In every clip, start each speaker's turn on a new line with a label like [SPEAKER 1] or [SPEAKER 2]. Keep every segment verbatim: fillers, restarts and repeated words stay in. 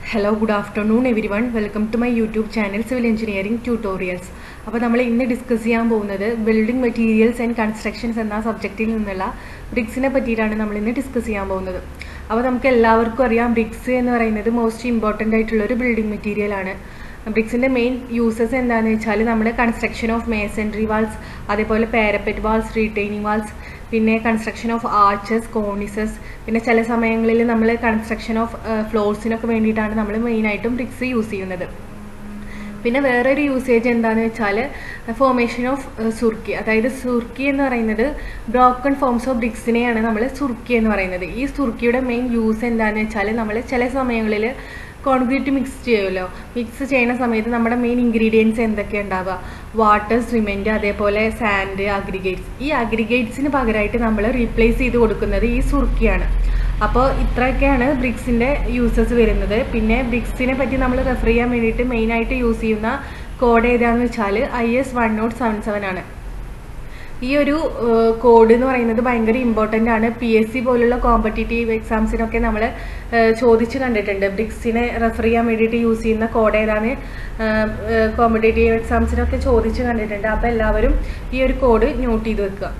[SPEAKER 1] Hello, good afternoon everyone. Welcome to my YouTube channel Civil Engineering Tutorials. അപ്പോൾ നമ്മൾ ഇന്ന് discuss ചെയ്യാൻ പോകുന്നത് ബിൽഡിംഗ് മെറ്റീരിയൽസ് ആൻഡ് കൺസ്ട്രക്ഷൻസ് എന്ന സബ്ജക്റ്റിൽ നിന്നുള്ള ബ്രിക്സിനെ പറ്റിയിട്ടാണ് നമ്മൾ ഇന്ന് ഡിസ്കസ് ചെയ്യാൻ പോകുന്നത്. അപ്പോൾ നമുക്ക് എല്ലാവർക്കും അറിയാം ബ്രിക്സ് എന്ന് പറയുന്നത് മോസ്റ്റ് ഇമ്പോർട്ടൻ്റ് ആയിട്ടുള്ള ഒരു ബിൽഡിംഗ് മെറ്റീരിയൽ ആണ്. ബ്രിക്സിൻ്റെ മെയിൻ യൂസസ് എന്താണെന്ന് വെച്ചാൽ നമ്മുടെ കൺസ്ട്രക്ഷൻ ഓഫ് മേസൺറി വാൾസ്, അതേപോലെ പാരപ്പറ്റ് വാൾസ്, റീറ്റെയിനിങ് വാൾസ്, പിന്നെ കൺസ്ട്രക്ഷൻ ഓഫ് ആർച്ചസ്, കോർണിസസ്, പിന്നെ ചില സമയങ്ങളിൽ നമ്മൾ കൺസ്ട്രക്ഷൻ ഓഫ് ഫ്ലോർസിനൊക്കെ വേണ്ടിയിട്ടാണ് നമ്മൾ മെയിനായിട്ടും ബ്രിക്സ് യൂസ് ചെയ്യുന്നത്. പിന്നെ വേറൊരു യൂസേജ് എന്താണെന്ന് വെച്ചാൽ ഫോർമേഷൻ ഓഫ് സുർക്കി, അതായത് സുർക്കി എന്ന് പറയുന്നത് ബ്രോക്കൺ ഫോംസ് ഓഫ് ബ്രിക്സിനെയാണ് നമ്മൾ സുർക്കി എന്ന് പറയുന്നത്. ഈ സുർക്കിയുടെ മെയിൻ യൂസ് എന്താണെന്ന് വെച്ചാൽ നമ്മൾ ചില സമയങ്ങളിൽ കോൺക്രീറ്റ് മിക്സ് ചെയ്യുമല്ലോ, മിക്സ് ചെയ്യുന്ന സമയത്ത് നമ്മുടെ മെയിൻ ഇൻഗ്രീഡിയൻസ് എന്തൊക്കെയാണ് ഉണ്ടാവുക? വാട്ടർ, സിമെൻറ്റ്, അതേപോലെ സാൻഡ്, അഗ്രിഗേറ്റ്സ്. ഈ അഗ്രിഗേറ്റ്സിന് പകരമായിട്ട് നമ്മൾ റീപ്ലേസ് ചെയ്ത് കൊടുക്കുന്നത് ഈ സുർക്കിയാണ്. അപ്പോൾ ഇത്രയൊക്കെയാണ് ബ്രിക്സിൻ്റെ യൂസസ് വരുന്നത്. പിന്നെ ബ്രിക്സിനെ പറ്റി നമ്മൾ റെഫർ ചെയ്യാൻ വേണ്ടിയിട്ട് മെയിനായിട്ട് യൂസ് ചെയ്യുന്ന കോഡ് ഏതാണെന്ന് വെച്ചാൽ I S one nought seven seven ആണ്. ഈ ഒരു കോഡ് എന്ന് പറയുന്നത് ഭയങ്കര ഇമ്പോർട്ടൻ്റ് ആണ്. പി എസ് സി പോലുള്ള കോമ്പറ്റേറ്റീവ് എക്സാംസിനൊക്കെ നമ്മൾ ചോദിച്ച് കണ്ടിട്ടുണ്ട്. ബ്രിക്സിനെ റെഫർ ചെയ്യാൻ വേണ്ടിയിട്ട് യൂസ് ചെയ്യുന്ന കോഡ് ഏതാണ് കോമ്പറ്റേറ്റീവ് എക്സാംസിനൊക്കെ ചോദിച്ച് കണ്ടിട്ടുണ്ട്. അപ്പോൾ എല്ലാവരും ഈ ഒരു കോഡ് നോട്ട് ചെയ്ത് വെക്കുക.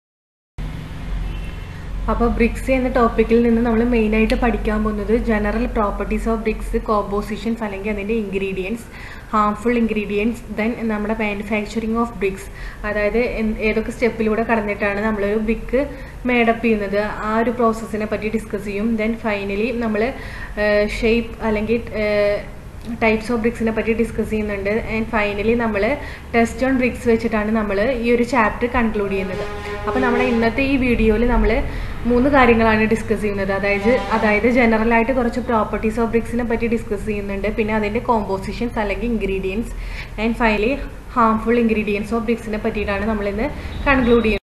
[SPEAKER 1] അപ്പോൾ ബ്രിക്സ് എന്ന ടോപ്പിക്കിൽ നിന്ന് നമ്മൾ മെയിനായിട്ട് പഠിക്കാൻ പോകുന്നത് general properties of bricks, compositions അല്ലെങ്കിൽ അതിൻ്റെ ഇൻഗ്രീഡിയൻസ്, ഹാംഫുൾ ഇൻഗ്രീഡിയൻസ്, ദെൻ നമ്മുടെ മാനുഫാക്ചറിങ് ഓഫ് ബ്രിക്സ്, അതായത് ഏതൊക്കെ സ്റ്റെപ്പിലൂടെ കടന്നിട്ടാണ് നമ്മളൊരു ബ്രിക്ക് മേഡപ്പ് ചെയ്യുന്നത്, ആ ഒരു പ്രോസസ്സിനെ പറ്റി ഡിസ്കസ് ചെയ്യും. ദെൻ ഫൈനലി നമ്മൾ ഷേപ്പ് അല്ലെങ്കിൽ ടൈപ്സ് ഓഫ് ബ്രിക്സിനെ പറ്റി ഡിസ്കസ് ചെയ്യുന്നുണ്ട്. ആൻഡ് ഫൈനലി നമ്മൾ ടെസ്റ്റ് ഓൺ ബ്രിക്സ് വെച്ചിട്ടാണ് നമ്മൾ ഈ ഒരു ചാപ്റ്റർ കൺക്ലൂഡ് ചെയ്യുന്നത്. അപ്പോൾ നമ്മുടെ ഇന്നത്തെ ഈ വീഡിയോയിൽ നമ്മൾ മൂന്ന് കാര്യങ്ങളാണ് ഡിസ്കസ് ചെയ്യുന്നത്. അതായത് അതായത് ജനറലായിട്ട് കുറച്ച് പ്രോപ്പർട്ടീസ് ഓഫ് ബ്രിക്സിനെ പറ്റി ഡിസ്കസ് ചെയ്യുന്നുണ്ട്, പിന്നെ അതിൻ്റെ കോമ്പോസിഷൻസ് അല്ലെങ്കിൽ ingredients, and finally harmful ingredients of ബ്രിക്സിനെ പറ്റിയിട്ടാണ് നമ്മളിന്ന് കൺക്ലൂഡ് ചെയ്യുന്നത്.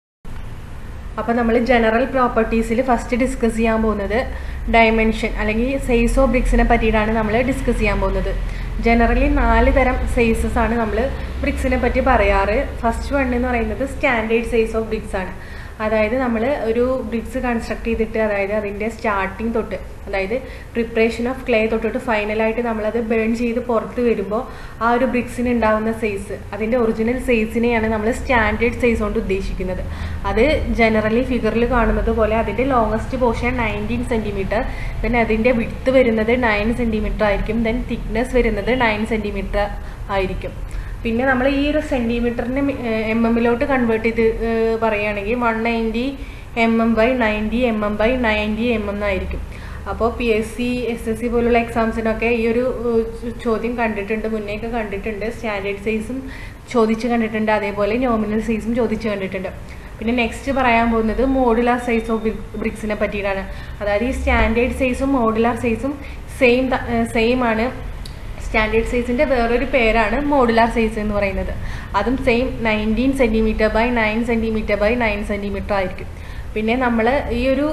[SPEAKER 1] അപ്പോൾ നമ്മൾ ജനറൽ പ്രോപ്പർട്ടീസിൽ ഫസ്റ്റ് ഡിസ്കസ് ചെയ്യാൻ പോകുന്നത് ഡയമെൻഷൻ അല്ലെങ്കിൽ സൈസ് ഓഫ് ബ്രിക്സിനെ പറ്റിയിട്ടാണ് നമ്മൾ ഡിസ്കസ് ചെയ്യാൻ പോകുന്നത്. ജനറലി നാല് തരം സൈസസ് ആണ് നമ്മൾ ബ്രിക്സിനെ പറ്റി പറയാറ്. ഫസ്റ്റ് വൺ എന്ന് പറയുന്നത് സ്റ്റാൻഡേർഡ് സൈസ് ഓഫ് ബ്രിക്സ് ആണ്. അതായത് നമ്മൾ ഒരു ബ്രിക്സ് കൺസ്ട്രക്ട് ചെയ്തിട്ട്, അതായത് അതിൻ്റെ സ്റ്റാർട്ടിങ് തൊട്ട്, അതായത് പ്രിപ്പറേഷൻ ഓഫ് ക്ലേ തൊട്ടിട്ട് ഫൈനലായിട്ട് നമ്മളത് ബേൺ ചെയ്ത് പുറത്ത് വരുമ്പോൾ ആ ഒരു ബ്രിക്സിന് ഉണ്ടാകുന്ന സൈസ്, അതിൻ്റെ ഒറിജിനൽ സൈസിനെയാണ് നമ്മൾ സ്റ്റാൻഡേർഡ് സൈസ് കൊണ്ട് ഉദ്ദേശിക്കുന്നത്. അത് ജനറലി ഫിഗറിൽ കാണുന്നത് പോലെ അതിൻ്റെ longest portion nineteen centimetre, then അതിൻ്റെ വിഡ്ത്ത് വരുന്നത് നയൻ സെൻറ്റിമീറ്റർ ആയിരിക്കും, ദെൻ തിക്നെസ് വരുന്നത് നയൻ സെൻറ്റിമീറ്റർ ആയിരിക്കും. പിന്നെ നമ്മൾ ഈ ഒരു സെൻറ്റിമീറ്ററിന് എം എമ്മിലോട്ട് കൺവേർട്ട് ചെയ്ത് പറയുകയാണെങ്കിൽ one ninety M M by ninety M M by ninety M M എന്നായിരിക്കും. അപ്പോൾ P S C S S C പോലുള്ള എക്സാംസിനൊക്കെ ഈ ഒരു ചോദ്യം കണ്ടിട്ടുണ്ട്, മുന്നേയൊക്കെ കണ്ടിട്ടുണ്ട്. സ്റ്റാൻഡേർഡ് സൈസും ചോദിച്ച് കണ്ടിട്ടുണ്ട്, അതേപോലെ നോമിനൽ സൈസും ചോദിച്ച് കണ്ടിട്ടുണ്ട്. പിന്നെ നെക്സ്റ്റ് പറയാൻ പോകുന്നത് മോഡുലാർ സൈസ് ഓഫ് ബ്രിക്സിനെ പറ്റിയിട്ടാണ്. അതായത് ഈ സ്റ്റാൻഡേർഡ് സൈസും മോഡുലാർ സൈസും സെയിം സെയിം ആണ്. സ്റ്റാൻഡേർഡ് സൈസിൻ്റെ വേറൊരു പേരാണ് മോഡുലാർ സൈസ് എന്ന് പറയുന്നത്. അതും same nineteen centimetre by nine centimetre by nine centimetre ആയിരിക്കും. പിന്നെ നമ്മൾ ഈ ഒരു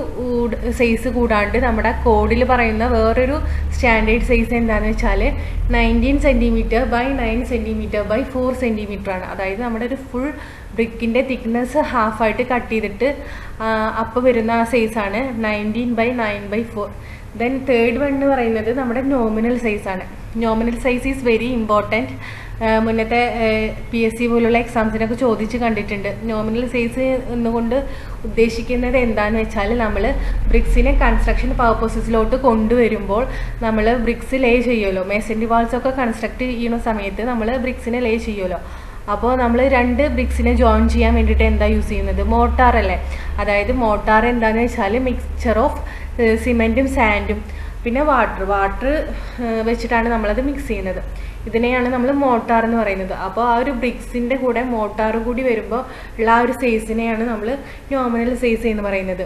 [SPEAKER 1] സൈസ് കൂടാണ്ട് നമ്മുടെ കോഡിൽ പറയുന്ന വേറൊരു സ്റ്റാൻഡേർഡ് സൈസ് എന്താണെന്ന് വെച്ചാൽ nineteen centimetre by nine centimetre by four centimetre ആണ്. അതായത് നമ്മുടെ ഒരു ഫുൾ ബ്രിക്കിൻ്റെ തിക്നെസ് ഹാഫായിട്ട് കട്ട് ചെയ്തിട്ട് അപ്പോൾ വരുന്ന ആ സൈസാണ് nineteen by nine by four. Then third one എന്ന് പറയുന്നത് നമ്മുടെ നോമിനൽ സൈസാണ്. Nominal size is very important. മുന്നത്തെ പി എസ് സി പോലുള്ള എക്സാംസിനൊക്കെ ചോദിച്ച് കണ്ടിട്ടുണ്ട്. നോമിനൽ സൈസ് എന്നുകൊണ്ട് ഉദ്ദേശിക്കുന്നത് എന്താണെന്ന് വെച്ചാൽ നമ്മൾ ബ്രിക്സിനെ കൺസ്ട്രക്ഷൻ പർപ്പസസിലോട്ട് കൊണ്ടുവരുമ്പോൾ നമ്മൾ ബ്രിക്സ് ലേ ചെയ്യുമല്ലോ, മേസൺറി വാൾസൊക്കെ കൺസ്ട്രക്ട് ചെയ്യുന്ന സമയത്ത് നമ്മൾ ബ്രിക്സിനെ ലേ ചെയ്യുമല്ലോ. അപ്പോൾ നമ്മൾ രണ്ട് ബ്രിക്സിനെ ജോയിൻ ചെയ്യാൻ വേണ്ടിയിട്ട് എന്താ യൂസ് ചെയ്യുന്നത്? മോട്ടാർ അല്ലേ. അതായത് മോട്ടാർ എന്താണെന്ന് വെച്ചാൽ മിക്സ്ചർ ഓഫ് സിമെൻറ്റും സാൻഡും പിന്നെ വാട്ടർ വാട്ടർ വെച്ചിട്ടാണ് നമ്മളത് മിക്സ് ചെയ്യുന്നത്. ഇതിനെയാണ് നമ്മൾ മോട്ടാർ എന്ന് പറയുന്നത്. അപ്പോൾ ആ ഒരു ബ്രിക്സിൻ്റെ കൂടെ മോട്ടാർ കൂടി വരുമ്പോൾ ഉള്ള ആ ഒരു സൈസിനെയാണ് നമ്മൾ നോമിനൽ സൈസ് എന്ന് പറയുന്നത്.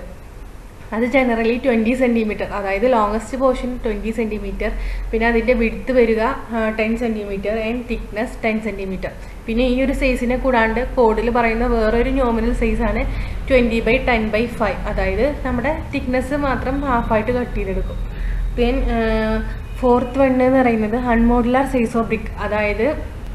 [SPEAKER 1] അത് ജനറലി ട്വൻറ്റി സെൻറ്റിമീറ്റർ, അതായത് ലോങ്ങസ്റ്റ് പോർഷൻ ട്വൻറ്റി സെൻറ്റിമീറ്റർ, പിന്നെ അതിൻ്റെ വിഡ്ത്ത് വരിക ten centimetre and thickness ten centimetre. പിന്നെ ഈ ഒരു സൈസിനെ കൂടാണ്ട് കോഡിൽ പറയുന്ന വേറൊരു നോമിനൽ സൈസാണ് twenty by ten by five, അതായത് നമ്മുടെ തിക്നെസ് മാത്രം ഹാഫായിട്ട് കട്ട് ചെയ്തെടുക്കും. ദെൻ ഫോർത്ത് വൺ എന്ന് പറയുന്നത് അൺമോഡുലാർ സൈസ് ഓഫ് ബ്രിക്ക്. അതായത്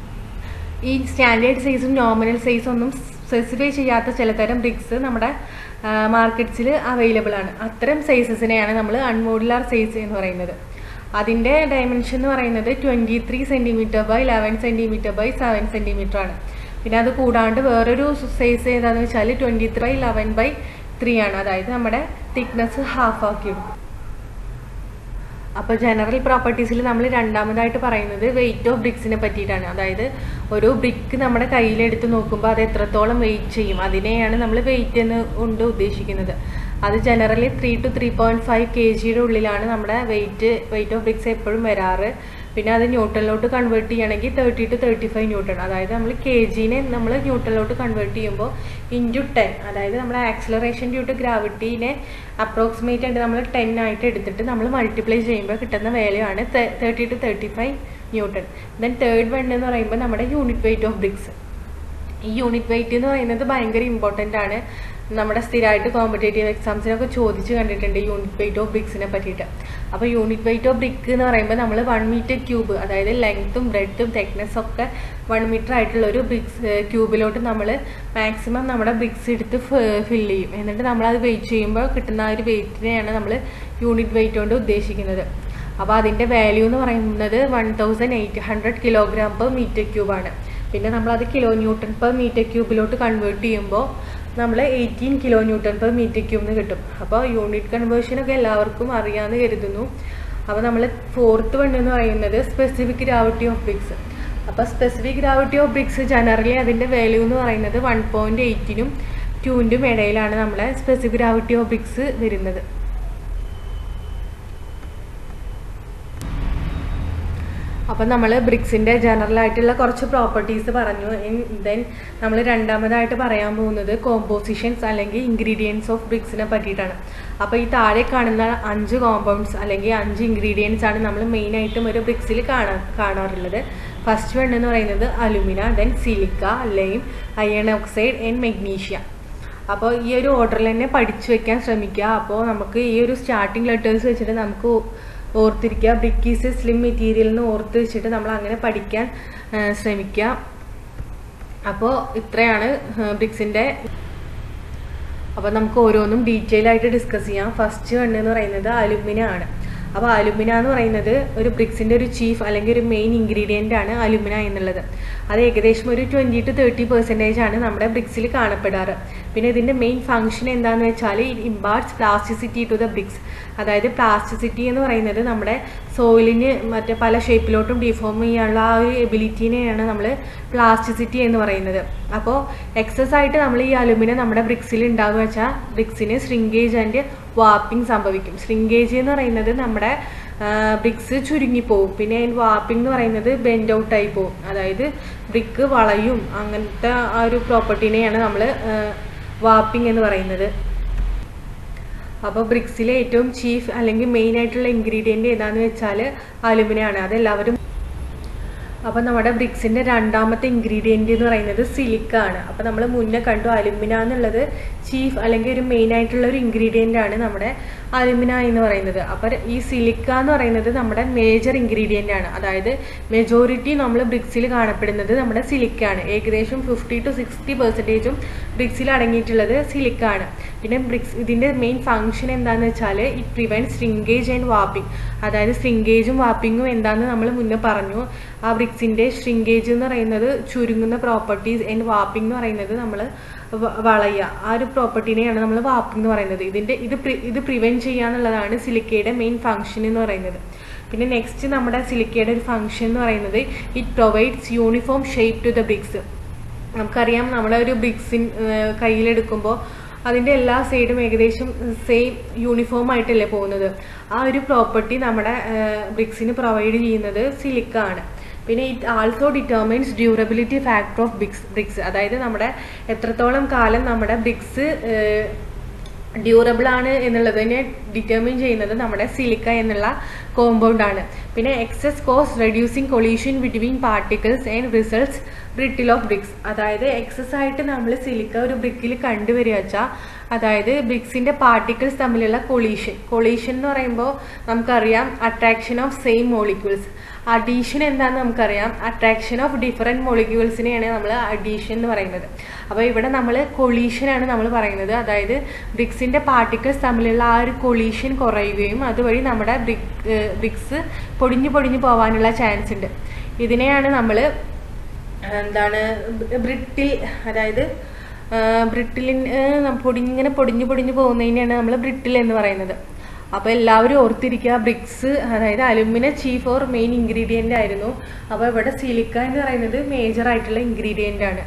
[SPEAKER 1] ഈ സ്റ്റാൻഡേർഡ് സൈസും നോമിനൽ സൈസും ഒന്നും സ്പെസിഫൈ ചെയ്യാത്ത ചിലതരം ബ്രിക്സ് നമ്മുടെ മാർക്കറ്റ്സിൽ അവൈലബിൾ ആണ്. അത്തരം സൈസസിനെയാണ് നമ്മൾ അൺമോഡുലാർ സൈസ് എന്ന് പറയുന്നത്. അതിൻ്റെ ഡയമെൻഷൻ എന്ന് പറയുന്നത് twenty three centimetre by eleven centimetre by seven centimetre ആണ്. പിന്നെ അത് കൂടാണ്ട് വേറൊരു സൈസ് ഏതാണെന്ന് വെച്ചാൽ twenty three by eleven by three ആണ്. അതായത് നമ്മുടെ തിക്നെസ് ഹാഫ് ആക്കി എടുക്കും. അപ്പോൾ ജനറൽ പ്രോപ്പർട്ടീസിൽ നമ്മൾ രണ്ടാമതായിട്ട് പറയുന്നത് വെയിറ്റ് ഓഫ് ബ്രിക്സിനെ പറ്റിയിട്ടാണ്. അതായത് ഒരു ബ്രിക്ക് നമ്മുടെ കയ്യിലെടുത്ത് നോക്കുമ്പോൾ അത് എത്രത്തോളം വെയിറ്റ് ചെയ്യും, അതിനെയാണ് നമ്മൾ വെയിറ്റ് എന്ന് കൊണ്ട് ഉദ്ദേശിക്കുന്നത്. അത് generally three to three point five K ജിയുടെ ഉള്ളിലാണ് നമ്മുടെ വെയിറ്റ് വെയിറ്റ് ഓഫ് ബ്രിക്സ് എപ്പോഴും വരാറ്. പിന്നെ അത് ന്യൂട്ടണിലോട്ട് കൺവേർട്ട് ചെയ്യണമെങ്കിൽ thirty to thirty five newton. അതായത് നമ്മൾ കെ ജിനെ നമ്മൾ ന്യൂട്ടണിലോട്ട് കൺവേർട്ട് ചെയ്യുമ്പോൾ ഇൻറ്റു ടെൻ, അതായത് നമ്മുടെ ആക്സിലറേഷൻ ഡ്യൂ ടു ഗ്രാവിറ്റീനെ അപ്രോക്സിമേറ്റ് ആയിട്ട് നമ്മൾ ടെൻ ആയിട്ട് എടുത്തിട്ട് നമ്മൾ മൾട്ടിപ്ലൈ ചെയ്യുമ്പോൾ കിട്ടുന്ന വാല്യൂ ആണ് thirty to thirty five newton. Then third one എന്ന് പറയുമ്പോൾ നമ്മുടെ യൂണിറ്റ് വെയിറ്റ് ഓഫ് ബ്രിക്സ്. ഈ യൂണിറ്റ് വെയിറ്റ് എന്ന് പറയുന്നത് ഭയങ്കര ഇമ്പോർട്ടൻ്റ് ആണ്. നമ്മുടെ സ്ഥിരമായിട്ട് കോമ്പറ്റേറ്റീവ് എക്സാംസിനൊക്കെ ചോദിച്ച് കണ്ടിട്ടുണ്ട് യൂണിറ്റ് വെയിറ്റ് ഓഫ് ബ്രിക്സിനെ പറ്റിയിട്ട്. അപ്പോൾ യൂണിറ്റ് വെയിറ്റ് ഓഫ് ബ്രിക്ക് എന്ന് പറയുമ്പോൾ നമ്മൾ വൺ മീറ്റർ ക്യൂബ്, അതായത് ലെങ്ത്തും ബ്രെഡ്ത്തും തെക്നെസ്സും ഒക്കെ വൺ മീറ്റർ ആയിട്ടുള്ള ഒരു ബ്രിക്സ് ക്യൂബിലോട്ട് നമ്മൾ മാക്സിമം നമ്മുടെ ബ്രിക്സ് എടുത്ത് ഫില്ല് ചെയ്യും. എന്നിട്ട് നമ്മളത് വെയിറ്റ് ചെയ്യുമ്പോൾ കിട്ടുന്ന ആ ഒരു വെയിറ്റിനെയാണ് നമ്മൾ യൂണിറ്റ് വെയിറ്റ് കൊണ്ട് ഉദ്ദേശിക്കുന്നത്. അപ്പോൾ അതിൻ്റെ വാല്യൂ എന്ന് പറയുന്നത് one thousand eight hundred kilogram per metre ക്യൂബാണ്. പിന്നെ നമ്മളത് കിലോ ന്യൂട്ടൺ പെർ മീറ്റർ ക്യൂബിലോട്ട് കൺവേർട്ട് ചെയ്യുമ്പോൾ നമ്മൾ eighteen kilo newton per metre ക്യൂബിന് കിട്ടും. അപ്പോൾ യൂണിറ്റ് കൺവേർഷനൊക്കെ എല്ലാവർക്കും അറിയാമെന്ന് കരുതുന്നു. അപ്പോൾ നമ്മൾ ഫോർത്ത് വൺ എന്ന് പറയുന്നത് സ്പെസിഫിക് ഗ്രാവിറ്റി ഓഫ് ബ്രിക്സ്. അപ്പോൾ specific gravity of bricks generally അതിൻ്റെ വാല്യൂ എന്ന് പറയുന്നത് വൺ പോയിൻറ്റ് എയ്റ്റിനും ടൂവിൻ്റെയും ഇടയിലാണ് നമ്മളെ സ്പെസിഫിക് ഗ്രാവിറ്റി ഓഫ് ബ്രിക്സ് വരുന്നത്. അപ്പം നമ്മൾ ബ്രിക്സിൻ്റെ ജനറലായിട്ടുള്ള കുറച്ച് പ്രോപ്പർട്ടീസ് പറഞ്ഞു. ദെൻ നമ്മൾ രണ്ടാമതായിട്ട് പറയാൻ പോകുന്നത് കോമ്പോസിഷൻസ് അല്ലെങ്കിൽ ഇൻഗ്രീഡിയൻസ് ഓഫ് ബ്രിക്സിനെ പറ്റിയിട്ടാണ്. അപ്പോൾ ഈ താഴെ കാണുന്ന അഞ്ച് കോമ്പൗണ്ട്സ് അല്ലെങ്കിൽ അഞ്ച് ഇൻഗ്രീഡിയൻസ് ആണ് നമ്മൾ മെയിനായിട്ടും ഒരു ബ്രിക്സിൽ കാണാ കാണാറുള്ളത്. ഫസ്റ്റ് വൺ എന്ന് പറയുന്നത് alumina, then silica, lime, iron oxide and magnesia. അപ്പോൾ ഈ ഒരു ഓർഡറിൽ തന്നെ പഠിച്ചു വെക്കാൻ ശ്രമിക്കുക. അപ്പോൾ നമുക്ക് ഈ ഒരു സ്റ്റാർട്ടിംഗ് ലെറ്റേഴ്സ് വെച്ചിട്ട് നമുക്ക് ഓർത്തിരിക്കുക. Brick is a slim material എന്ന് ഓർത്ത് വെച്ചിട്ട് നമ്മൾ അങ്ങനെ പഠിക്കാൻ ശ്രമിക്കുക. അപ്പോൾ ഇത്രയാണ് ബ്രിക്സിൻ്റെ. അപ്പോൾ നമുക്ക് ഓരോന്നും ഡീറ്റെയിൽ ആയിട്ട് ഡിസ്കസ് ചെയ്യാം. ഫസ്റ്റ് വൺ എന്ന് പറയുന്നത് അലുമിന ആണ്. അപ്പോൾ അലുമിന എന്ന് പറയുന്നത് ഒരു ബ്രിക്സിൻ്റെ ഒരു ചീഫ് അല്ലെങ്കിൽ ഒരു മെയിൻ ഇൻഗ്രീഡിയൻ്റ് ആണ് അലുമിന എന്നുള്ളത്. അത് ഏകദേശം ഒരു ട്വൻറ്റി ടു തേർട്ടി പെർസെൻറ്റേജ് ആണ് നമ്മുടെ ബ്രിക്സിൽ കാണപ്പെടാറ്. പിന്നെ ഇതിൻ്റെ മെയിൻ ഫംഗ്ഷൻ എന്താണെന്ന് വെച്ചാൽ it imparts plasticity to the bricks. അതായത് പ്ലാസ്റ്റിസിറ്റി എന്ന് പറയുന്നത് നമ്മുടെ സോയിലിന് മറ്റേ പല ഷേപ്പിലോട്ടും ഡിഫോം ചെയ്യാനുള്ള ആ ഒരു എബിലിറ്റീനെയാണ് നമ്മൾ പ്ലാസ്റ്റിസിറ്റി എന്ന് പറയുന്നത്. അപ്പോൾ എക്സസ് ആയിട്ട് നമ്മൾ ഈ അലുമിന നമ്മുടെ ബ്രിക്സിൽ ഉണ്ടാകുക വെച്ചാൽ ബ്രിക്സിന് ശ്രിങ്കേജ് ആൻഡ് വാപ്പിംഗ് സംഭവിക്കും. ശ്രിങ്കേജ് എന്ന് പറയുന്നത് നമ്മുടെ ബ്രിക്സ് ചുരുങ്ങിപ്പോവും. പിന്നെ വാപ്പിംഗ് എന്ന് പറയുന്നത് ബെൻഡ് ഔട്ടായി പോവും. അതായത് ബ്രിക്ക് വളയും. അങ്ങനത്തെ ആ ഒരു പ്രോപ്പർട്ടീനെയാണ് നമ്മൾ വാപ്പിംഗ് എന്ന് പറയുന്നത്. അപ്പോൾ ബ്രിക്സിലെ ഏറ്റവും ചീഫ് അല്ലെങ്കിൽ മെയിൻ ആയിട്ടുള്ള ഇൻഗ്രീഡിയൻറ്റ് ഏതാണെന്ന് വെച്ചാൽ അലുമിനയാണ്. അതെല്ലാവരും. അപ്പോൾ നമ്മുടെ ബ്രിക്സിൻ്റെ രണ്ടാമത്തെ ഇൻഗ്രീഡിയൻറ്റ് എന്ന് പറയുന്നത് സിലിക്ക ആണ്. അപ്പോൾ നമ്മൾ മുന്നേ കണ്ടു അലുമിന എന്നുള്ളത് ചീഫ് അല്ലെങ്കിൽ ഒരു മെയിൻ ആയിട്ടുള്ള ഒരു ഇൻഗ്രീഡിയൻ്റ് ആണ് നമ്മുടെ അലുമിന എന്ന് പറയുന്നത്. അപ്പോൾ ഈ സിലിക്ക എന്ന് പറയുന്നത് നമ്മുടെ മേജർ ഇൻഗ്രീഡിയൻ്റ് ആണ്. അതായത് മെജോറിറ്റി നമ്മൾ ബ്രിക്സിൽ കാണപ്പെടുന്നത് നമ്മുടെ സിലിക്ക ആണ്. ഏകദേശം ഫിഫ്റ്റി ടു സിക്സ്റ്റി പെർസെൻറ്റേജും ബ്രിക്സിൽ അടങ്ങിയിട്ടുള്ളത് സിലിക്ക ആണ്. പിന്നെ ബ്രിക്സ് ഇതിൻ്റെ മെയിൻ ഫംഗ്ഷൻ എന്താണെന്ന് വെച്ചാൽ it prevent shrinkage and warping. അതായത് ശ്രിങ്കേജും വാപ്പിങ്ങും എന്താണെന്ന് നമ്മൾ മുന്നേ പറഞ്ഞു. ആ ബ്രിക്സിൻ്റെ ശ്രിങ്കേജ് എന്ന് പറയുന്നത് ചുരുങ്ങുന്ന പ്രോപ്പർട്ടീസ് ആൻഡ് വാപ്പിംഗ് എന്ന് പറയുന്നത് നമ്മൾ വളയുക. ആ ഒരു പ്രോപ്പർട്ടീനെയാണ് നമ്മൾ വാപ്പിംഗ് എന്ന് പറയുന്നത്. ഇതിൻ്റെ ഇത് ഇത് പ്രിവെൻറ്റ് ചെയ്യുക എന്നുള്ളതാണ് സിലിക്കയുടെ മെയിൻ ഫംഗ്ഷൻ എന്ന് പറയുന്നത്. പിന്നെ നെക്സ്റ്റ് നമ്മുടെ സിലിക്കയുടെ ഒരു ഫംഗ്ഷൻ എന്ന് പറയുന്നത് it provides uniform shape to the bricks. നമുക്കറിയാം നമ്മുടെ ഒരു ബ്രിക്സിൻ കയ്യിലെടുക്കുമ്പോൾ അതിൻ്റെ എല്ലാ സൈഡും ഏകദേശം സെയിം യൂണിഫോം ആയിട്ടല്ലേ പോകുന്നത്. ആ ഒരു പ്രോപ്പർട്ടി നമ്മുടെ ബ്രിക്സിന് പ്രൊവൈഡ് ചെയ്യുന്നത് സിലിക്ക ആണ്. പിന്നെ it also determines durability factor of bricks bricks അതായത് നമ്മുടെ എത്രത്തോളം കാലം നമ്മുടെ ബ്രിക്സ് ഡ്യൂറബിൾ ആണ് എന്നുള്ളതിനെ ഡിറ്റർമിൻ ചെയ്യുന്നത് നമ്മുടെ സിലിക്ക എന്നുള്ള കോമ്പൗണ്ട് ആണ്. പിന്നെ excess cause reducing collision between particles and results brittle of bricks. അതായത് എക്സസ് ആയിട്ട് നമ്മൾ സിലിക്ക ഒരു ബ്രിക്കിൽ കണ്ടുവരിക വെച്ചാൽ അതായത് ബ്രിക്സിൻ്റെ പാർട്ടിക്കിൾസ് തമ്മിലുള്ള കൊളീഷൻ. കൊളീഷൻ എന്ന് പറയുമ്പോൾ നമുക്കറിയാം attraction of same molecules. Adhesion എന്താണെന്ന് നമുക്കറിയാം, അട്രാക്ഷൻ ഓഫ് ഡിഫറെൻറ്റ് മോളിക്യൂൾസിനെയാണ് നമ്മൾ അഡീഷൻ എന്ന് പറയുന്നത്. അപ്പോൾ ഇവിടെ നമ്മൾ കൊളീഷനാണ് നമ്മൾ പറയുന്നത്. അതായത് ബ്രിക്സിൻ്റെ പാർട്ടിക്കിൾസ് തമ്മിലുള്ള ആ ഒരു കൊളീഷൻ കുറയുകയും അതുവഴി നമ്മുടെ ബ്രിക് ബ്രിക്സ് പൊടിഞ്ഞു പൊടിഞ്ഞു പോകാനുള്ള ചാൻസ് ഉണ്ട്. ഇതിനെയാണ് നമ്മൾ എന്താണ് ബ്രിട്ടിൽ, അതായത് ബ്രിട്ടിലിന് പൊടിഞ്ഞിങ്ങനെ പൊടിഞ്ഞു പൊടിഞ്ഞു പോകുന്നതിനെയാണ് നമ്മൾ ബ്രിട്ടിൽ എന്ന് പറയുന്നത്. അപ്പോൾ എല്ലാവരും ഓർത്തിരിക്കുക, ബ്രിക്സ് അതായത് aluminium chief or main ingredient ആയിരുന്നു. അപ്പോൾ ഇവിടെ സിലിക്ക എന്ന് പറയുന്നത് മേജർ ആയിട്ടുള്ള ഇൻഗ്രീഡിയൻ്റ് ആണ്.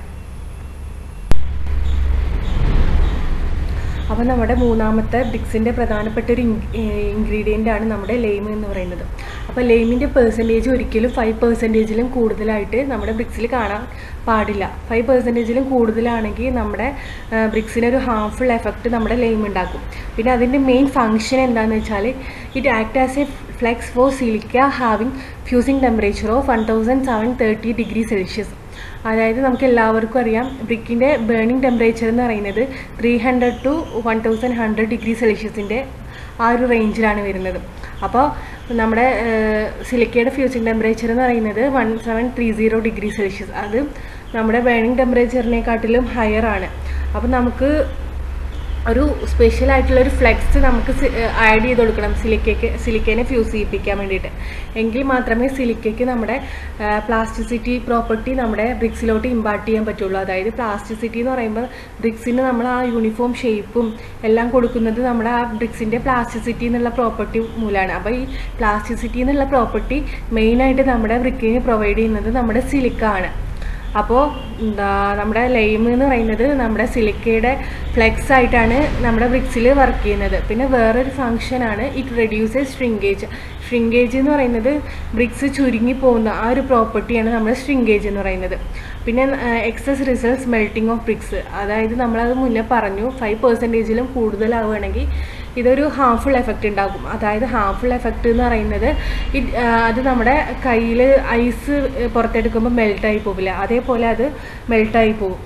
[SPEAKER 1] അപ്പോൾ നമ്മുടെ മൂന്നാമത്തെ ബ്രിക്സിൻ്റെ പ്രധാനപ്പെട്ട ഒരു ഇൻഗ്രീഡിയൻ്റ് ആണ് നമ്മുടെ ലൈം എന്ന് പറയുന്നത്. അപ്പോൾ ലൈമിൻ്റെ പെർസെൻറ്റേജ് ഒരിക്കലും ഫൈവ് പെർസെൻറ്റേജിലും കൂടുതലായിട്ട് നമ്മുടെ ബ്രിക്സിൽ കാണാൻ പാടില്ല. ഫൈവ് പെർസെൻറ്റേജിലും കൂടുതലാണെങ്കിൽ നമ്മുടെ ബ്രിക്സിനൊരു ഹാർംഫുൾ എഫക്റ്റ് നമ്മുടെ ലൈം ഉണ്ടാക്കും. പിന്നെ അതിൻ്റെ മെയിൻ ഫങ്ഷൻ എന്താണെന്ന് വെച്ചാൽ it act as a flux for silica having fusing temperature of one thousand seven thirty degree Celsius. അതായത് നമുക്ക് എല്ലാവർക്കും അറിയാം ബ്രിക്കിൻ്റെ ബേണിംഗ് ടെമ്പറേച്ചർ എന്ന് പറയുന്നത് three hundred to one thousand hundred degree സെൽഷ്യസിൻ്റെ ആ ഒരു റേഞ്ചിലാണ് വരുന്നത്. അപ്പോൾ നമ്മുടെ സിലിക്കയുടെ ഫ്യൂസിങ് ടെമ്പറേച്ചർ എന്ന് പറയുന്നത് one seven three zero degree Celsius. അത് നമ്മുടെ ബേണിംഗ് ടെമ്പറേച്ചറിനെക്കാട്ടിലും ഹയർ ആണ്. അപ്പോൾ നമുക്ക് ഒരു സ്പെഷ്യൽ ആയിട്ടുള്ളൊരു ഫ്ലെക്സ് നമുക്ക് ആഡ് ചെയ്ത് കൊടുക്കണം സിലിക്കയ്ക്ക്, സിലിക്കേനെ ഫ്യൂസ് ചെയ്യിപ്പിക്കാൻ വേണ്ടിയിട്ട്. എങ്കിൽ മാത്രമേ സിലിക്കയ്ക്ക് നമ്മുടെ പ്ലാസ്റ്റിസിറ്റി പ്രോപ്പർട്ടി നമ്മുടെ ബ്രിക്സിലോട്ട് ഇമ്പാർട്ട് ചെയ്യാൻ പറ്റുള്ളൂ. അതായത് പ്ലാസ്റ്റിസിറ്റി എന്ന് പറയുമ്പോൾ ബ്രിക്സിന് നമ്മൾ ആ യൂണിഫോം ഷേപ്പും എല്ലാം കൊടുക്കുന്നത് നമ്മുടെ ആ ബ്രിക്സിൻ്റെ പ്ലാസ്റ്റിസിറ്റി എന്നുള്ള പ്രോപ്പർട്ടി മൂലമാണ്. അപ്പോൾ ഈ പ്ലാസ്റ്റിസിറ്റി എന്നുള്ള പ്രോപ്പർട്ടി മെയിനായിട്ട് നമ്മുടെ ബ്രിക്കിന് പ്രൊവൈഡ് ചെയ്യുന്നത് നമ്മുടെ സിലിക്ക ആണ്. അപ്പോൾ എന്താ നമ്മുടെ ലൈം എന്ന് പറയുന്നത് നമ്മുടെ സിലിക്കയുടെ ഫ്ലെക്സ് ആയിട്ടാണ് നമ്മുടെ ബ്രിക്സിൽ വർക്ക് ചെയ്യുന്നത്. പിന്നെ വേറൊരു ഫങ്ഷനാണ് ഇറ്റ് റെഡ്യൂസസ് ഷ്രിങ്കേജ്. ഷ്രിങ്കേജ് എന്ന് പറയുന്നത് ബ്രിക്സ് ചുരുങ്ങി പോകുന്ന ആ ഒരു പ്രോപ്പർട്ടിയാണ് നമ്മുടെ ഷ്രിങ്കേജ് എന്ന് പറയുന്നത്. പിന്നെ excess results melting of bricks. അതായത് നമ്മളത് മുന്നേ പറഞ്ഞു ഫൈവ് പെർസെൻറ്റേജിലും കൂടുതലാവുകയാണെങ്കിൽ ഇതൊരു ഹാർംഫുൾ എഫക്റ്റ് ഉണ്ടാകും. അതായത് ഹാർംഫുൾ എഫക്റ്റ് എന്ന് പറയുന്നത് അത് നമ്മുടെ കയ്യിൽ ഐസ് പുറത്തെടുക്കുമ്പോൾ മെൽട്ടായി പോകില്ല, അതേപോലെ അത് മെൽട്ടായി പോകും.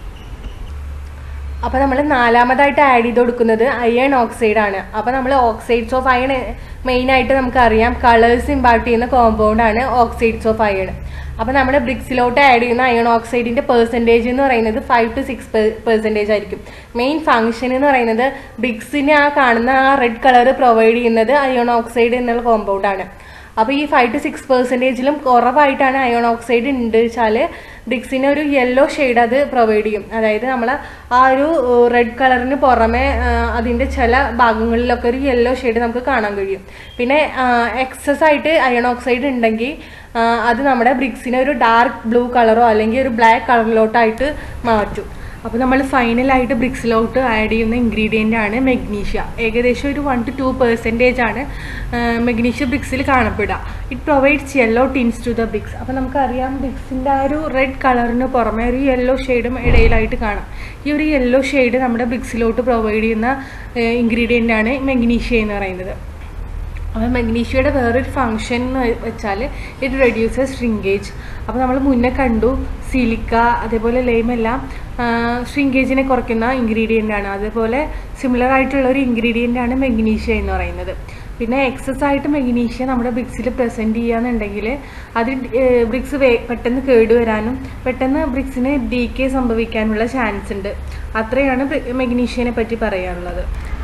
[SPEAKER 1] അപ്പോൾ നമ്മൾ നാലാമതായിട്ട് ആഡ് ചെയ്ത് കൊടുക്കുന്നത് അയൺ ഓക്സൈഡ് ആണ്. അപ്പോൾ നമ്മൾ ഓക്സൈഡ്സ് ഓഫ് അയൺ മെയിനായിട്ട് നമുക്കറിയാം കളേഴ്സ് ഇമ്പാർട്ട് ചെയ്യുന്ന കോമ്പൗണ്ടാണ് ഓക്സൈഡ്സ് ഓഫ് അയൺ. അപ്പോൾ നമ്മുടെ ബ്രിക്സിലോട്ട് ആഡ് ചെയ്യുന്ന അയൺ ഓക്സൈഡിൻ്റെ പെർസെൻറ്റേജ് എന്ന് പറയുന്നത് ഫൈവ് ടു സിക്സ് പെർസെൻറ്റേജ് ആയിരിക്കും. മെയിൻ ഫങ്ഷൻ എന്ന് പറയുന്നത് ബ്രിക്സിന് ആ കാണുന്ന ആ റെഡ് കളർ പ്രൊവൈഡ് ചെയ്യുന്നത് അയൺ ഓക്സൈഡ് എന്നുള്ള കോമ്പൗണ്ടാണ്. അപ്പോൾ ഈ ഫൈവ് ടു സിക്സ് പെർസെൻറ്റേജിലും കുറവായിട്ടാണ് അയൺ ഓക്സൈഡ് ഉണ്ട് വെച്ചാൽ ബ്രിക്സിന് ഒരു യെല്ലോ ഷെയ്ഡ് അത് പ്രൊവൈഡ് ചെയ്യും. അതായത് നമ്മൾ ആ ഒരു റെഡ് കളറിന് പുറമെ അതിൻ്റെ ചില ഭാഗങ്ങളിലൊക്കെ ഒരു യെല്ലോ ഷെയ്ഡ് നമുക്ക് കാണാൻ കഴിയും. പിന്നെ എക്സസ് ആയിട്ട് അയൺ ഓക്സൈഡ് ഉണ്ടെങ്കിൽ അത് നമ്മുടെ ബ്രിക്സിനെ ഒരു ഡാർക്ക് ബ്ലൂ കളറോ അല്ലെങ്കിൽ ഒരു ബ്ലാക്ക് കളറിലോട്ടായിട്ട് മാറ്റും. അപ്പോൾ നമ്മൾ ഫൈനലായിട്ട് ബ്രിക്സിലോട്ട് ആഡ് ചെയ്യുന്ന ഇൻഗ്രീഡിയൻ്റ് ആണ് മെഗ്നീഷ്യ. ഏകദേശം ഒരു വൺ ടു ടു പെർസെൻറ്റേജ് ആണ് മെഗ്നീഷ്യ ബ്രിക്സിൽ കാണപ്പെടുക. It provides yellow tints to the bricks. അപ്പോൾ നമുക്കറിയാം ബ്രിക്സിൻ്റെ ആ ഒരു റെഡ് കളറിന് പുറമെ ഒരു യെല്ലോ ഷെയ്ഡും ഇടയിലായിട്ട് കാണാം. ഈ ഒരു യെല്ലോ ഷെയ്ഡ് നമ്മുടെ ബ്രിക്സിലോട്ട് പ്രൊവൈഡ് ചെയ്യുന്ന ഇൻഗ്രീഡിയൻ്റ് ആണ് മെഗ്നീഷ്യ എന്ന് പറയുന്നത്. അപ്പോൾ മെഗ്നീഷ്യയുടെ വേറൊരു ഫങ്ഷൻ എന്ന് വെച്ചാൽ ഇറ്റ് റെഡ്യൂസസ് ഷ്രിങ്കേജ്. അപ്പോൾ നമ്മൾ മുന്നേ കണ്ടു സിലിക്ക അതേപോലെ ലൈമെല്ലാം ഷ്രിങ്കേജിനെ കുറയ്ക്കുന്ന ഇൻഗ്രീഡിയൻ്റ് ആണ്. അതേപോലെ സിമിലർ ആയിട്ടുള്ള ഒരു ഇൻഗ്രീഡിയൻ്റ് ആണ് മെഗ്നീഷ്യ എന്ന് പറയുന്നത്. പിന്നെ എക്സസ് ആയിട്ട് മെഗ്നീഷ്യ നമ്മുടെ ബ്രിക്സിൽ പ്രസൻറ്റ് ചെയ്യാന്നുണ്ടെങ്കിൽ അത് ബ്രിക്സ് പെട്ടെന്ന് കേടുവരാനും പെട്ടെന്ന് ബ്രിക്സിന് ഡീക്കേ സംഭവിക്കാനുള്ള ചാൻസ് ഉണ്ട്. അത്രയാണ് മെഗ്നീഷ്യനെ പറ്റി പറയാനുള്ളത്.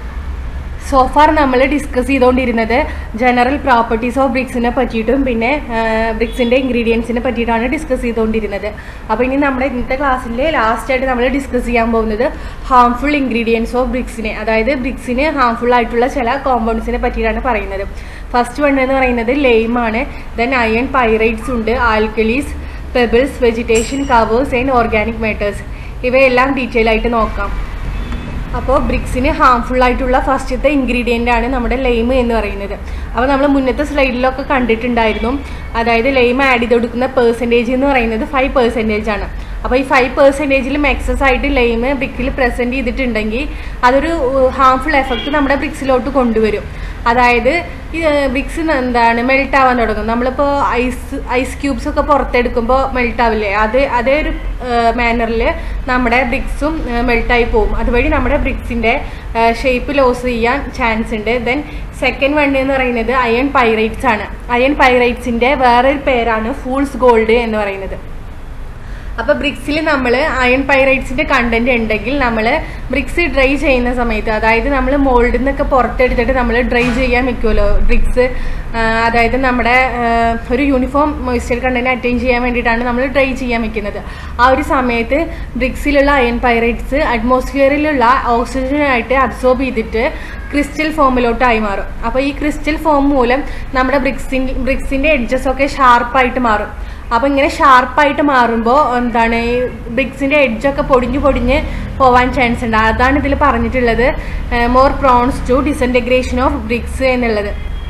[SPEAKER 1] സോഫാർ നമ്മൾ ഡിസ്കസ് ചെയ്തുകൊണ്ടിരുന്നത് ജനറൽ പ്രോപ്പർട്ടീസ് ഓഫ് ബ്രിക്സിനെ പറ്റിയിട്ടും പിന്നെ ബ്രിക്സിൻ്റെ ഇൻഗ്രീഡിയൻസിനെ പറ്റിയിട്ടാണ് ഡിസ്കസ് ചെയ്തുകൊണ്ടിരുന്നത്. അപ്പോൾ ഇനി നമ്മുടെ ഇന്നത്തെ ക്ലാസ്സിൽ ലാസ്റ്റായിട്ട് നമ്മൾ ഡിസ്കസ് ചെയ്യാൻ പോകുന്നത് ഹാർംഫുൾ ഇൻഗ്രീഡിയൻസ് ഓഫ് ബ്രിക്സിനെ, അതായത് ബ്രിക്സിന് ഹാർംഫുൾ ആയിട്ടുള്ള ചില കോമ്പൗണ്ട്സിനെ പറ്റിയിട്ടാണ് പറയുന്നത്. ഫസ്റ്റ് വൺ എന്ന് പറയുന്നത് ലൈമാണ്. ദെൻ അയൺ പൈറൈറ്റ്സ് ഉണ്ട്, alkalies, pebbles, vegetation covers and organic matters. ഇവയെല്ലാം ഡീറ്റെയിൽ ആയിട്ട് നോക്കാം. അപ്പോൾ ബ്രിക്സിന് ഹാർംഫുൾ ആയിട്ടുള്ള ഫസ്റ്റത്തെ ഇൻഗ്രീഡിയൻ്റ് ആണ് നമ്മുടെ ലൈം എന്ന് പറയുന്നത്. അപ്പോൾ നമ്മൾ മുന്നത്തെ സ്ലൈഡിലൊക്കെ കണ്ടിട്ടുണ്ടായിരുന്നു. അതായത് ലൈം ആഡ് ചെയ്ത് കൊടുക്കുന്ന പെർസെൻറ്റേജ് എന്ന് പറയുന്നത് ഫൈവ് പെർസെൻറ്റേജ് ആണ്. അപ്പോൾ ഈ ഫൈവ് പെർസെൻറ്റേജിലും എക്സസ് ആയിട്ട് ലൈം ബ്രിക്കിൽ പ്രസൻറ്റ് ചെയ്തിട്ടുണ്ടെങ്കിൽ അതൊരു ഹാർംഫുൾ എഫക്റ്റ് നമ്മുടെ ബ്രിക്സിലോട്ട് കൊണ്ടുവരും. അതായത് ഈ ബ്രിക്സ് എന്താണ് മെൽറ്റ് ആവാൻ തുടങ്ങും. നമ്മളിപ്പോൾ ഐസ് ഐസ് ക്യൂബ്സ് ഒക്കെ പുറത്തെടുക്കുമ്പോൾ മെൽറ്റ് ആവില്ലേ, അത് അതേ ഒരു മാനറിൽ നമ്മുടെ ബ്രിക്സും മെൽട്ടായി പോകും. അതുവഴി നമ്മുടെ ബ്രിക്സിൻ്റെ ഷേപ്പ് ലോസ് ചെയ്യാൻ ചാൻസ് ഉണ്ട്. ദെൻ സെക്കൻഡ് വൺ എന്ന് പറയുന്നത് അയൺ പൈറൈറ്റ്സ് ആണ്. അയൺ പൈറൈറ്റ്സിൻ്റെ വേറൊരു പേരാണ് ഫൂൾസ് ഗോൾഡ് എന്ന് പറയുന്നത്. അപ്പോൾ ബ്രിക്സിൽ നമ്മൾ അയൺ പൈറൈറ്റ്സിൻ്റെ കണ്ടന്റ് ഉണ്ടെങ്കിൽ നമ്മൾ ബ്രിക്സ് ഡ്രൈ ചെയ്യുന്ന സമയത്ത്, അതായത് നമ്മൾ മോൾഡിൽ നിന്നൊക്കെ പുറത്തെടുത്തിട്ട് നമ്മൾ ഡ്രൈ ചെയ്യാൻ വെക്കുമല്ലോ ബ്രിക്സ്, അതായത് നമ്മുടെ ഒരു യൂണിഫോം മോയ്സ്ചർ കണ്ടന്റ് അറ്റൈൻ ചെയ്യാൻ വേണ്ടിയിട്ടാണ് നമ്മൾ ഡ്രൈ ചെയ്യാൻ വെക്കുന്നത്. ആ ഒരു സമയത്ത് ബ്രിക്സിലുള്ള അയൺ പൈറൈറ്റ്സ് അറ്റ്മോസ്ഫിയറിലുള്ള ഓക്സിജനായിട്ട് അബ്സോർബ് ചെയ്തിട്ട് ക്രിസ്റ്റൽ ഫോമിലോട്ടായി മാറും. അപ്പോൾ ഈ ക്രിസ്റ്റൽ ഫോം മൂലം നമ്മുടെ ബ്രിക്സിൻ ബ്രിക്സിൻ്റെ എഡ്ജസ് ഒക്കെ ഷാർപ്പായിട്ട് മാറും. അപ്പോൾ ഇങ്ങനെ ഷാർപ്പായിട്ട് മാറുമ്പോൾ എന്താണ് ഈ ബ്രിക്സിൻ്റെ എഡ്ജൊക്കെ പൊടിഞ്ഞ് പൊടിഞ്ഞ് പോവാൻ ചാൻസ് ഉണ്ട്. അതാണ് ഇതിൽ പറഞ്ഞിട്ടുള്ളത് more prones to disintegration of bricks എന്നുള്ളത്.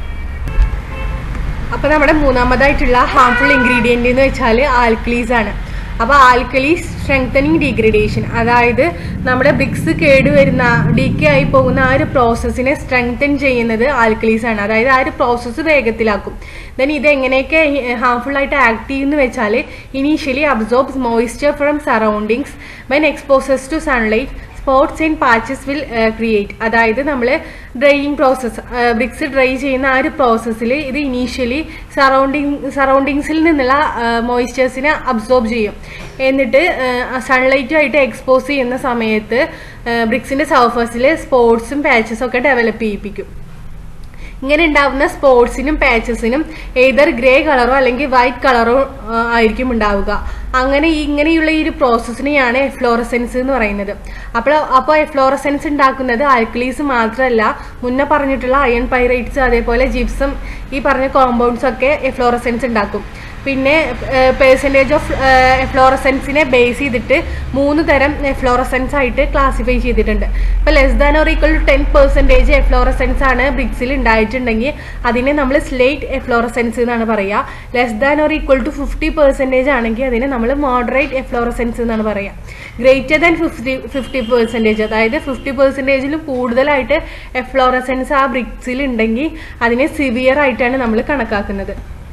[SPEAKER 1] അപ്പോൾ നമ്മുടെ മൂന്നാമതായിട്ടുള്ള ഹാർംഫുൾ ഇൻഗ്രീഡിയൻ്റ് എന്ന് വെച്ചാൽ ആൽക്കലീസ് ആണ്. അപ്പോൾ ആൽക്കലീസ് സ്ട്രെങ്തനിങ് ഡീഗ്രഡേഷൻ, അതായത് നമ്മുടെ ബ്രിക്സ് കേടുവരുന്ന ഡീക്കേ ആയി പോകുന്ന ആ ഒരു പ്രോസസ്സിനെ സ്ട്രെങ്തൻ ചെയ്യുന്നത് ആൽക്കലീസ് ആണ്. അതായത് ആ ഒരു പ്രോസസ്സ് വേഗത്തിലാക്കും. ദെൻ ഇത് എങ്ങനെയൊക്കെ ഹാർംഫുൾ ആയിട്ട് ആക്ട് ചെയ്യുമെന്ന് വെച്ചാൽ initially absorbs moisture from surroundings when exposes to sunlight spots and patches will create. അതായത് നമ്മൾ ഡ്രൈയിങ് പ്രോസസ്സ് ബ്രിക്സ് ഡ്രൈ ചെയ്യുന്ന ആ ഒരു പ്രോസസ്സിൽ ഇത് ഇനീഷ്യലി സറൗണ്ടിങ് സറൗണ്ടിങ്സിൽ നിന്നുള്ള മോയ്സ്ചേഴ്സിനെ അബ്സോർബ് ചെയ്യും. എന്നിട്ട് സൺലൈറ്റുമായിട്ട് എക്സ്പോസ് ചെയ്യുന്ന സമയത്ത് ബ്രിക്സിൻ്റെ സർഫസിൽ സ്പോട്ട്സും പാച്ചസും ഒക്കെ ഡെവലപ്പ് ചെയ്യിപ്പിക്കും. ഇങ്ങനെ ഉണ്ടാവുന്ന സ്പോട്ട്സിനും പാച്ചസിനും ഏതർ ഗ്രേ കളറോ അല്ലെങ്കിൽ വൈറ്റ് കളറോ ആയിരിക്കും ഉണ്ടാവുക. അങ്ങനെ ഇങ്ങനെയുള്ള ഈ ഒരു പ്രോസസ്സിനെയാണ് എഫ്ലോറസെൻസ് എന്ന് പറയുന്നത്. അപ്പോൾ അപ്പോൾ എഫ്ലോറസെൻസ് ഉണ്ടാക്കുന്നത് ആൽക്കലീസ് മാത്രമല്ല, മുന്നേ പറഞ്ഞിട്ടുള്ള അയൺ പൈറൈറ്റ്സ് അതേപോലെ ജിപ്സം ഈ പറഞ്ഞ കോമ്പൗണ്ട്സ് ഒക്കെ എഫ്ലോറസെൻസ് ഉണ്ടാക്കും. പിന്നെ പേഴ്സൻറ്റേജ് ഓഫ് എഫ്ലോറസെൻസിനെ ബേസ് ചെയ്തിട്ട് മൂന്ന് തരം എഫ്ലോറസെൻസ് ആയിട്ട് ക്ലാസിഫൈ ചെയ്തിട്ടുണ്ട്. ഇപ്പോൾ less than or equal to ten percentage efflorescence ആണ് ബ്രിക്സിൽ ഉണ്ടായിട്ടുണ്ടെങ്കിൽ അതിനെ നമ്മൾ സ്ലേറ്റ് എഫ്ലോറസെൻസ് എന്നാണ് പറയുക. Less than or equal to fifty percentage ആണെങ്കിൽ അതിനെ നമ്മൾ മോഡറേറ്റ് എഫ്ലോറസെൻസ് എന്നാണ് പറയുക. Greater than fifty fifty percentage, അതായത് ഫിഫ്റ്റി പെർസെൻറ്റേജിലും കൂടുതലായിട്ട് എഫ്ലോറസെൻസ് ആ ബ്രിക്സിൽ ഉണ്ടെങ്കിൽ അതിനെ സിവിയർ ആയിട്ടാണ് നമ്മൾ കണക്കാക്കുന്നത്.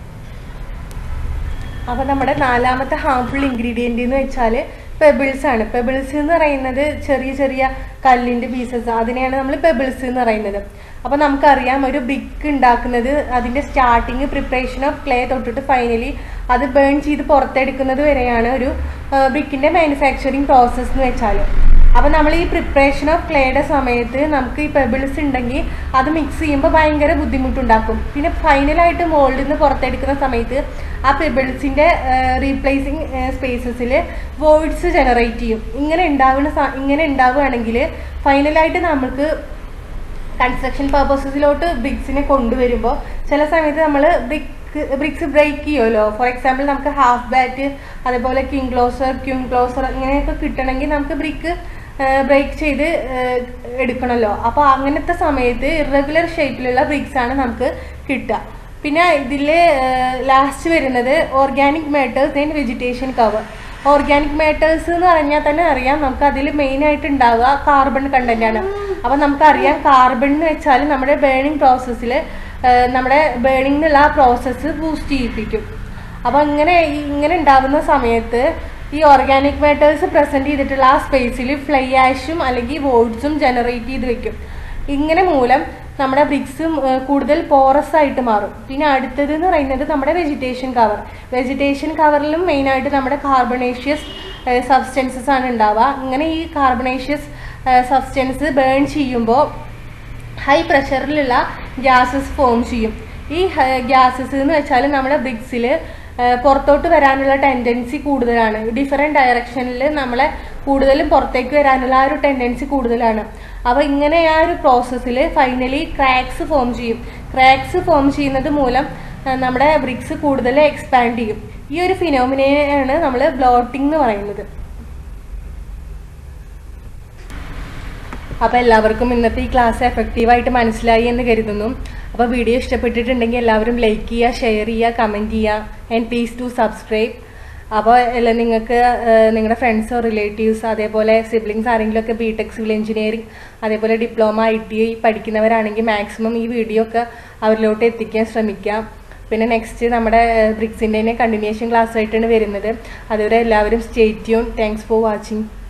[SPEAKER 1] അപ്പോൾ നമ്മുടെ നാലാമത്തെ ഹാർംഫുൾ ഇൻഗ്രീഡിയൻ്റ് എന്ന് വെച്ചാൽ പെബിൾസ് ആണ്. പെബിൾസ് എന്ന് പറയുന്നത് ചെറിയ ചെറിയ കല്ലിൻ്റെ പീസസ്, അതിനെയാണ് നമ്മൾ പെബിൾസ് എന്ന് പറയുന്നത്. അപ്പോൾ നമുക്കറിയാം ഒരു ബ്രിക്ക് ഉണ്ടാക്കുന്നത് അതിൻ്റെ സ്റ്റാർട്ടിങ് പ്രിപ്പറേഷൻ ഓഫ് ക്ലേ തൊട്ടിട്ട് ഫൈനലി അത് ബേൺ ചെയ്ത് പുറത്തെടുക്കുന്നത് വരെയാണ് ഒരു ബ്രിക്കിൻ്റെ മാനുഫാക്ചറിങ് പ്രോസസ്സ് എന്ന് വെച്ചാൽ. അപ്പോൾ നമ്മൾ ഈ പ്രിപ്പറേഷൻ ഓഫ് ക്ലേയുടെ സമയത്ത് നമുക്ക് ഈ പെബിൾസ് ഉണ്ടെങ്കിൽ അത് മിക്സ് ചെയ്യുമ്പോൾ ഭയങ്കര ബുദ്ധിമുട്ടുണ്ടാക്കും. പിന്നെ ഫൈനലായിട്ട് മോൾഡിൽ നിന്ന് പുറത്തെടുക്കുന്ന സമയത്ത് ആ പെബിൾസിൻ്റെ റീപ്ലേസിങ് സ്പേസസിൽ വോയിഡ്സ് ജനറേറ്റ് ചെയ്യും. ഇങ്ങനെ ഉണ്ടാവുന്ന ഇങ്ങനെ ഉണ്ടാവുകയാണെങ്കിൽ ഫൈനലായിട്ട് നമുക്ക് കൺസ്ട്രക്ഷൻ പർപ്പസസിലോട്ട് ബ്രിക്സിനെ കൊണ്ടുവരുമ്പോൾ ചില സമയത്ത് നമ്മൾ ബ്രിക്ക് ബ്രിക്സ് ബ്രേക്ക് ചെയ്യുമല്ലോ. ഫോർ എക്സാമ്പിൾ നമുക്ക് ഹാഫ് ബാറ്റ് അതേപോലെ കിങ് ക്ലോസർ ക്യൂൻ ക്ലോസർ ഇങ്ങനെയൊക്കെ കിട്ടണമെങ്കിൽ നമുക്ക് ബ്രിക്ക് ബ്രേക്ക് ചെയ്ത് എടുക്കണമല്ലോ. അപ്പോൾ അങ്ങനത്തെ സമയത്ത് ഇറഗുലർ ഷേപ്പിലുള്ള ബ്രിക്സ് ആണ് നമുക്ക് കിട്ടുക. പിന്നെ ഇതിൽ ലാസ്റ്റ് വരുന്നത് organic matters and vegetation cover. Organic matters എന്ന് പറഞ്ഞാൽ തന്നെ അറിയാം നമുക്ക് അതിൽ മെയിനായിട്ട് ഉണ്ടാവുക കാർബൺ കണ്ടൻ്റാണ്. അപ്പോൾ നമുക്കറിയാം കാർബൺ എന്ന് വെച്ചാൽ നമ്മുടെ ബേണിംഗ് പ്രോസസ്സിൽ നമ്മുടെ ബേണിംഗ് എന്നുള്ള ആ പ്രോസസ്സ് ബൂസ്റ്റ് ചെയ്യിപ്പിക്കും. അപ്പോൾ ഇങ്ങനെ ഇങ്ങനെ ഉണ്ടാകുന്ന സമയത്ത് ഈ ഓർഗാനിക് മാറ്റേഴ്സ് പ്രസൻറ്റ് ചെയ്തിട്ടുള്ള ആ സ്പേസിൽ ഫ്ലൈ ആഷും അല്ലെങ്കിൽ വോയിഡ്സും ജനറേറ്റ് ചെയ്ത് വെക്കും. ഇങ്ങനെ മൂലം നമ്മുടെ ബ്രിക്സ് കൂടുതൽ പോറസ് ആയിട്ട് മാറും. പിന്നെ അടുത്തത് എന്ന് പറയുന്നത് നമ്മുടെ വെജിറ്റേഷൻ കവർ. വെജിറ്റേഷൻ കവറിലും മെയിനായിട്ട് നമ്മുടെ കാർബണേഷ്യസ് സബ്സ്റ്റൻസസ് ആണ് ഉണ്ടാവുക. ഇങ്ങനെ ഈ കാർബണേഷ്യസ് സബ്സ്റ്റൻസ് ബേൺ ചെയ്യുമ്പോൾ ഹൈ പ്രഷറിലുള്ള ഗ്യാസസ് ഫോം ചെയ്യും. ഈ ഗ്യാസസ് എന്ന് വെച്ചാൽ നമ്മുടെ ബ്രിക്സിൽ പുറത്തോട്ട് വരാനുള്ള ടെൻഡൻസി കൂടുതലാണ്. ഡിഫറെൻറ്റ് ഡയറക്ഷനിൽ നമ്മളെ കൂടുതലും പുറത്തേക്ക് വരാനുള്ള ആ ഒരു ടെൻഡൻസി കൂടുതലാണ്. അപ്പോൾ ഇങ്ങനെ ആ ഒരു പ്രോസസ്സിൽ ഫൈനലി ക്രാക്സ് ഫോം ചെയ്യും. ക്രാക്സ് ഫോം ചെയ്യുന്നത് മൂലം നമ്മുടെ ബ്രിക്സ് കൂടുതൽ എക്സ്പാൻഡ് ചെയ്യും. ഈ ഒരു ഫിനോമിനയാണ് നമ്മൾ ബ്ലോട്ടിംഗ് എന്ന് പറയുന്നത്. അപ്പോൾ എല്ലാവർക്കും ഇന്നത്തെ ഈ ക്ലാസ് എഫക്റ്റീവായിട്ട് മനസ്സിലായി എന്ന് കരുതുന്നു. അപ്പോൾ വീഡിയോ ഇഷ്ടപ്പെട്ടിട്ടുണ്ടെങ്കിൽ എല്ലാവരും ലൈക്ക് ചെയ്യുക, ഷെയർ ചെയ്യുക, കമൻറ്റ് ചെയ്യുക ആൻഡ് പ്ലീസ് ടു സബ്സ്ക്രൈബ്. അപ്പോൾ അല്ല നിങ്ങൾക്ക് നിങ്ങളുടെ ഫ്രണ്ട്സോ റിലേറ്റീവ്സ് അതേപോലെ സിബ്ലിങ്സ് ആരെങ്കിലുമൊക്കെ ബിടെക് സിവിൽ എഞ്ചിനീയറിംഗ് അതേപോലെ ഡിപ്ലോമ ഐ ടി ഐ പഠിക്കുന്നവരാണെങ്കിൽ മാക്സിമം ഈ വീഡിയോ ഒക്കെ അവരിലോട്ട് എത്തിക്കാൻ ശ്രമിക്കാം. പിന്നെ നെക്സ്റ്റ് നമ്മുടെ ബ്രിക്സിൻ്റെ തന്നെ കണ്ടിന്യൂഷൻ ക്ലാസ് ആയിട്ടാണ് വരുന്നത്. അതുവരെ എല്ലാവരും stay tune. Thanks for watching.